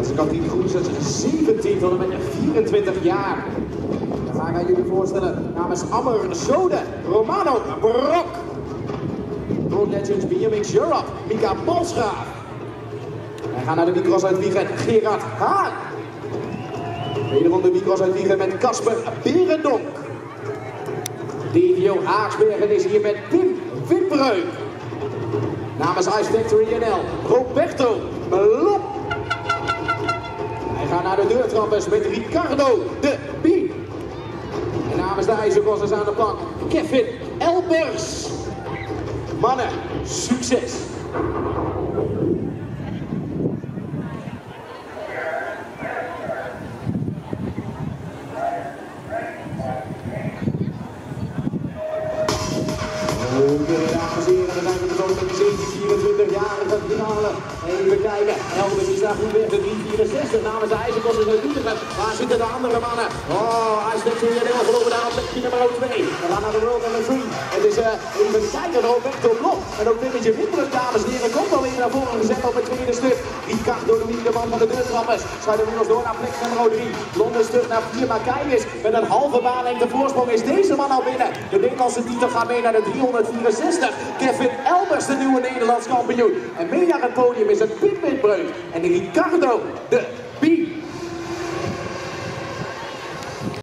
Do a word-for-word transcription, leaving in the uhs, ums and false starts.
Dat is een kantine Groezes, zeventien tot en met vierentwintig jaar. Dan ga ik aan jullie voorstellen namens Ammer Zode, Romano Brok. Road Legends B M X Europe, Mika Polsgraaf. Wij gaan naar de micro's uitvliegen, Gerard Haan. Wederom de micro's uitvliegen met Casper Berendonk. D V O Haaksbergen is hier met Pim Witbreuk. Namens Ice Factory N L, Roberto Melop. Wij gaan naar de deurtrappers met Ricardo de Bie. En namens de ijzerkossers aan de plank, Kevin Elbers. Mannen, succes! Dames en heren, we zijn betrokken met de zeventien vierentwintig-jarige finale. Even kijken, Elbers is daar goed weg, de drie vierenzestig namens de ijzerkossers uit Utrecht. Waar zitten de andere mannen? Oh, hij is net weer in heel gelopen daar op plekje nummer twee. We gaan naar de world nummer drie. Het is uh, even kijken, Roberto Blok. En ook Wimmetje Witbreuk, dames en heren, komt alweer naar voren gezet op het tweede stuk. Ricardo de Bie, de man van de deurtrappers, schuift inmiddels door naar plek nummer drie. Londen terug naar vier, maar kijk eens, met een halve baanlengte voorsprong is deze man al binnen. De Nederlandse titel gaat mee naar de driehonderdvierenzestig. Kevin Elbers, de nieuwe Nederlands kampioen. En mee naar het podium is het Pim Witbreuk en Ricardo de